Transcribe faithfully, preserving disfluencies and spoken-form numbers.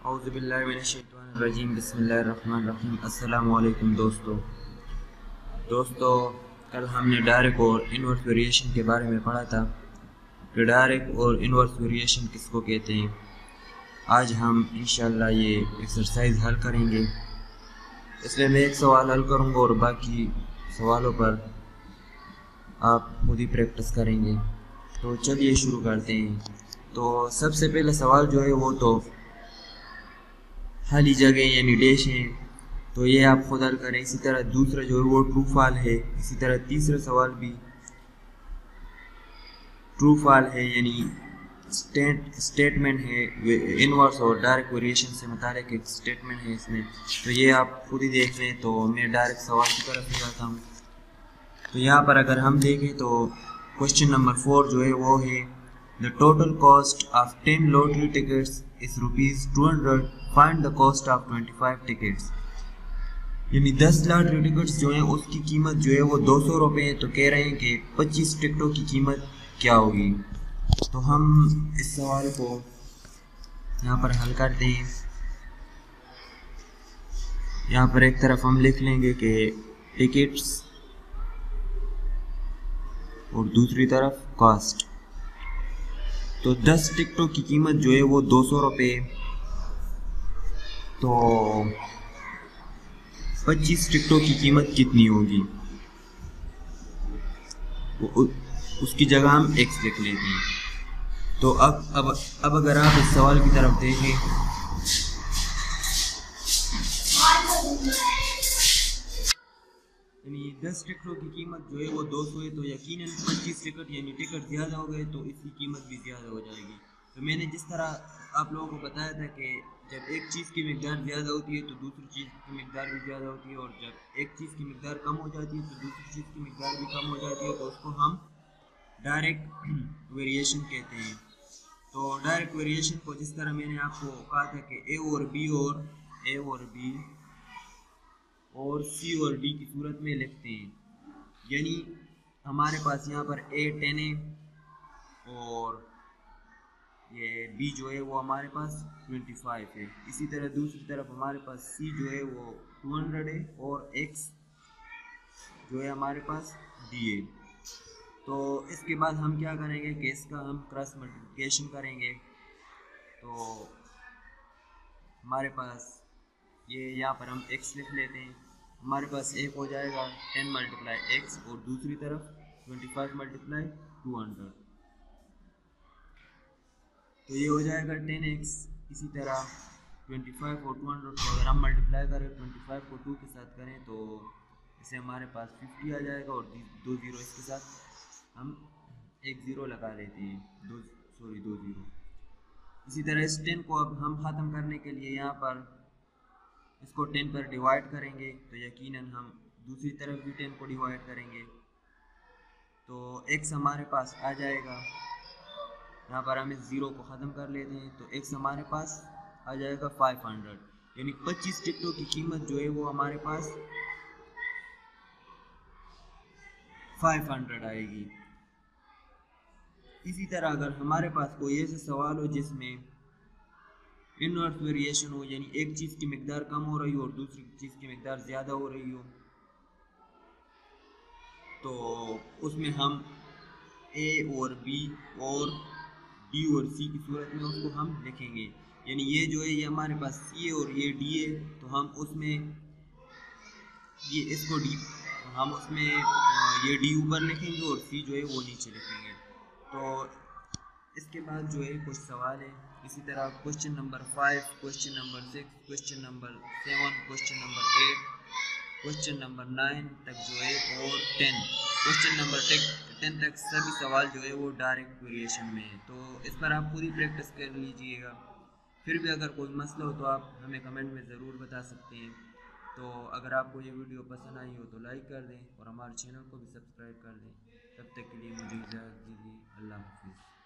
औज़ुबिल्लाहिमिनश्शैतानिर्रजीम बिस्मिल्लाहिर्रहमानिर्रहीम। अस्सलामु अलैकुम दोस्तों दोस्तों कल हमने डायरेक्ट और इनवर्स वेरिएशन के बारे में पढ़ा था कि डायरेक्ट और इनवर्स वेरिएशन किसको कहते हैं। आज हम इंशाल्लाह ये एक्सरसाइज हल करेंगे। इसलिए मैं एक सवाल हल करूँगा और बाकी सवालों पर आप खुद ही प्रैक्टिस करेंगे। तो चलिए शुरू करते हैं। तो सबसे पहला सवाल जो है वो तो खाली जगह यानी डैश है, तो ये आप खुद हल करें। इसी तरह दूसरा जो है वो ट्रू फॉल है। इसी तरह तीसरा सवाल भी ट्रू फॉल है यानी स्टेट स्टेटमेंट है, इनवर्स और डायरेक्ट वेरिएशन से मुतालिक एक स्टेटमेंट है इसमें। तो ये आप खुद ही देख लें। तो मैं डायरेक्ट सवाल की तरफ ले जाता हूँ। तो यहाँ पर अगर हम देखें तो क्वेश्चन नंबर फोर जो है वो है the total cost of ten lottery tickets is rupees two hundred, find the cost of twenty five tickets. यानी दस लॉटरी टिकट्स जो है उसकी कीमत जो है वो दो सौ रुपये है। तो कह रहे हैं कि पच्चीस टिकटों की कीमत क्या होगी। तो हम इस सवाल को यहाँ पर हल करते हैं। यहाँ पर एक तरफ हम लिख लेंगे कि टिकट्स और दूसरी तरफ कॉस्ट। तो दस टिकटों की कीमत जो है वो दो सौ रुपये, तो पच्चीस टिकटों की कीमत कितनी होगी। उ, उसकी जगह हम एक्स लिख लेते हैं। तो अब अब अब अगर आप इस सवाल की तरफ देखें, यानी दस टिकटों की कीमत जो है वो दो सौ है, तो यकीनन पच्चीस टिकट यानी टिकट ज़्यादा हो गए तो इसकी कीमत भी ज़्यादा हो जाएगी। तो मैंने जिस तरह आप लोगों को बताया था कि जब एक चीज़ की मिकदार ज़्यादा होती है तो दूसरी चीज़ की मिकदार भी ज़्यादा होती है, और जब एक चीज़ की मिकदार कम हो जाती है तो दूसरी चीज़ की मिकदार भी कम हो जाती है। तो उसको हम डायरेक्ट वेरिएशन कहते हैं। तो डायरेक्ट वेरिएशन को जिस तरह मैंने आपको कहा था कि ए और बी और ए और बी और सी और डी की सूरत में लिखते हैं। यानी हमारे पास यहाँ पर ए टेन है और ये बी जो है वो हमारे पास ट्वेंटी फाइव है। इसी तरह दूसरी तरफ हमारे पास सी जो है वो टू हंड्रेड है और एक्स जो है हमारे पास डी है। तो इसके बाद हम क्या करेंगे कि इसका हम क्रॉस मल्टीप्लिकेशन करेंगे। तो हमारे पास ये यहाँ पर हम x लिख लेते हैं। हमारे पास एक हो जाएगा टेन मल्टीप्लाई एक्स और दूसरी तरफ twenty five multiply two hundred, तो ये हो जाएगा टेन एक्स। इसी तरह ट्वेंटी फाइव और टू हंड्रेड को अगर हम मल्टीप्लाई करें, ट्वेंटी फाइव को टू के साथ करें तो इसे हमारे पास फिफ्टी आ जाएगा और दो ज़ीरो इसके साथ हम एक ज़ीरो लगा लेते हैं, दो सॉरी दो ज़ीरो। इसी तरह इस टेन को अब हम ख़त्म करने के लिए यहाँ पर इसको टेन पर डिवाइड करेंगे, तो यकीनन हम दूसरी तरफ भी टेन को डिवाइड करेंगे तो x हमारे पास आ जाएगा। यहाँ पर हम इस ज़ीरो को ख़त्म कर लेते हैं तो x हमारे पास आ जाएगा फाइव हंड्रेड, यानी पच्चीस टिकटों की कीमत जो है वो हमारे पास फाइव हंड्रेड आएगी। इसी तरह अगर हमारे पास कोई ऐसा सवाल हो जिसमें इनवर्स वेरिएशन हो, यानी एक चीज़ की मिकदार कम हो रही हो और दूसरी चीज़ की मिकदार ज़्यादा हो रही हो, तो उसमें हम ए और बी और डी और सी की सूरत में उसको हम लिखेंगे। यानी ये जो है ये हमारे पास सी है और ये डी है, तो हम उसमें ये इसको डी हम उसमें ये डी ऊपर लिखेंगे और सी जो है वो नीचे लिखेंगे। तो इसके बाद जो है कुछ सवाल है। इसी तरह question number five, question number six, question number seven, question number eight, question number nine तक जो है और टेन क्वेश्चन नंबर टेन तक सभी सवाल जो है वो डायरेक्ट वेरिएशन में है। तो इस पर आप पूरी प्रैक्टिस कर लीजिएगा। फिर भी अगर कोई मसला हो तो आप हमें कमेंट में ज़रूर बता सकते हैं। तो अगर आपको ये वीडियो पसंद आई हो तो लाइक कर दें और हमारे चैनल को भी सब्सक्राइब कर दें। तब तक के लिए मुझे इजाज़त दीजिए। अल्लाह हाफिज़।